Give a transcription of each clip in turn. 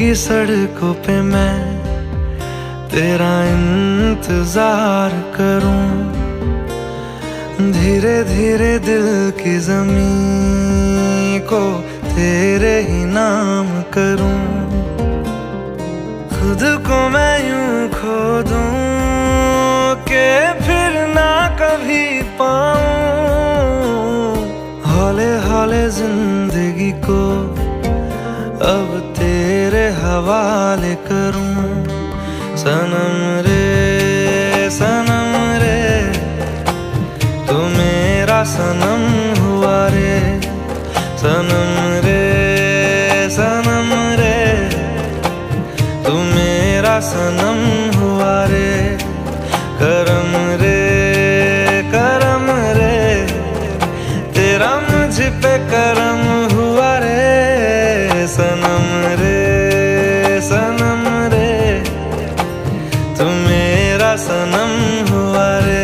सड़कों पे मैं तेरा इंतजार करूं, धीरे धीरे दिल की ज़मीं को तेरे ही नाम करूं। खुद को मैं यूं खो दूं कि फिर ना कभी पाऊं, हौले हौले जिंदगी को अब तेरे हवाले करूं। सनम रे तू मेरा सनम हुआ रे। सनम रे तू मेरा सनम हुआ रे। करम रे तेरा मुझ पे करम हुआ रे। सनम रे तू मेरा सनम हुआ रे।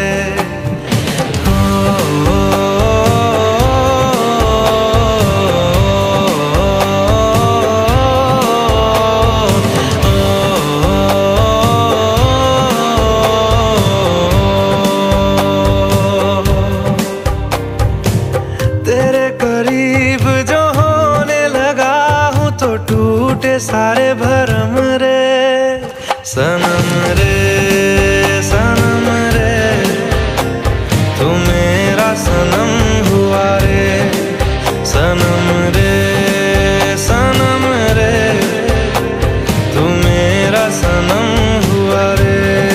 तेरे करीब जो होने लगा हूँ तो टूटे सारे भरम रे। सनम रे तू मेरा सनम हुआ रे। सनम रे तू मेरा सनम हुआ रे।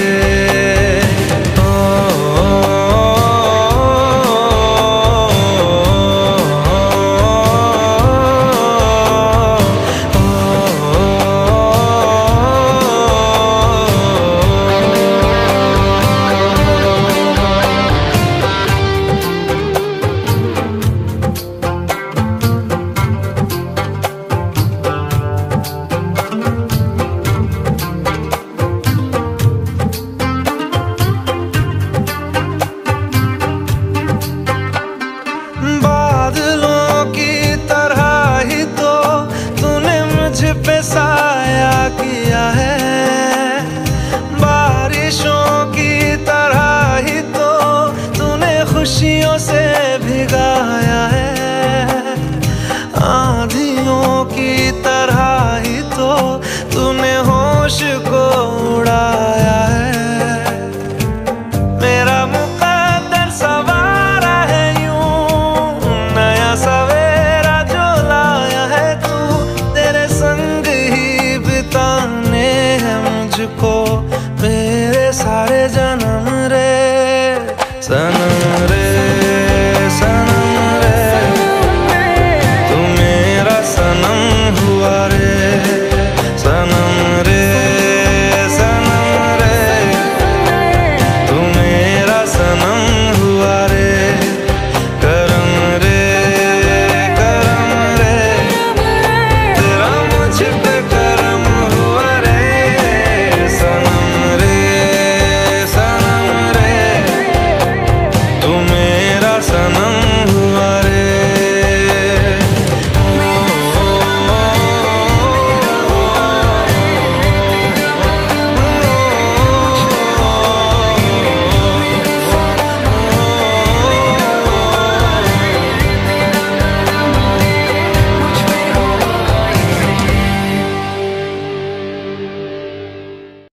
बादलों की तरह ही तो तूने मुझ पे साया किया है, बारिशों की तरह ही तो तूने खुशियों से भिगाया है, आंधियों की तरह ही तो तूने होश को उड़ाया है। मेरा मुकद्दर सवारा है सवेरा जो लाया है तू, तेरे संग ही बिताने हैं मुझको मेरे सारे जन्म।